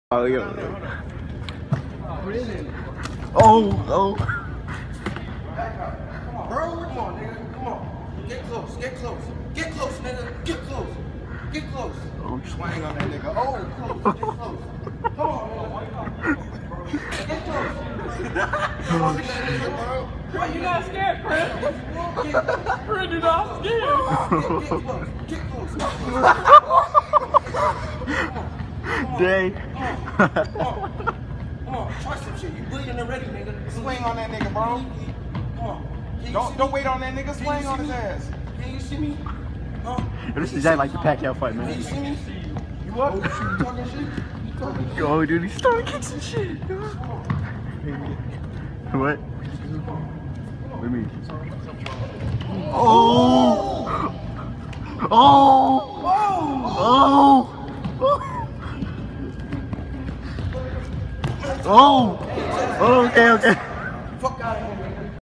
Oh, yo. Oh. Bro, come on, nigga. Come on. Get close, nigga. Get close. Oh, Swing on that nigga. Oh, close. Get close. Come on, nigga. Get close. Why you not scared, Chris? Chris, you not scared. Get close. Dang. Come on. Try some shit. You bleeding already, nigga. Swing on that nigga, bro. Come on. Don't wait on that nigga. Swing on his ass. Can you see me? This is exactly like the Pacquiao fight, Can you man. see me? You up? You talking shit? Oh, dude, he's starting to kick some shit. What? What do you mean? Oh! Okay. Fuck out of here.